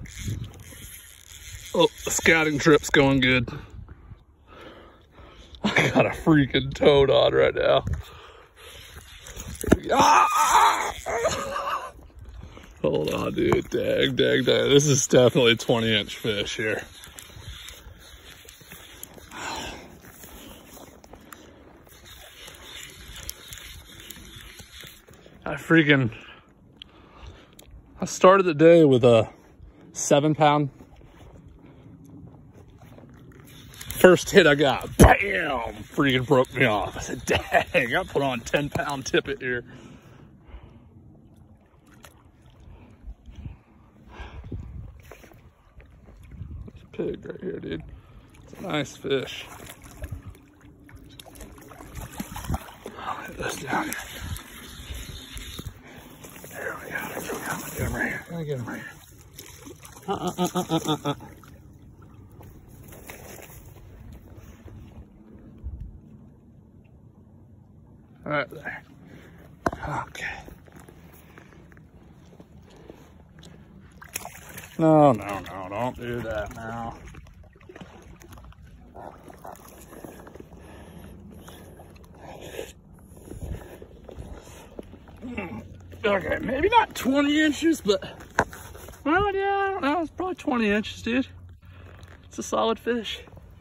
Oh, the scouting trip's going good. I got a freaking toad on right now. Hold on, dude. Dang. This is definitely a 20-inch fish here. I started the day with a 7-pound. First hit I got, bam, freaking broke me off. I said, dang, I put on a 10-pound tippet here. There's a pig right here, dude. It's a nice fish. I'll hit this down here. There we go. Get him right here. Get him right here. Right there. Okay. No, don't do that now. Okay, maybe not 20 inches, but, well, yeah, I don't know. It's probably 20 inches, dude. It's a solid fish.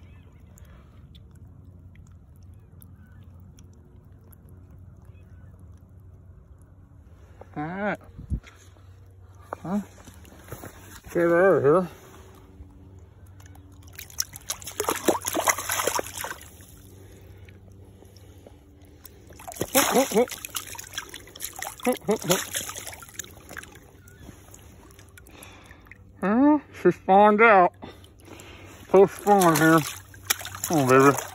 All right. Huh? Get it out of here. She spawned out. Post spawn here. Come on, baby.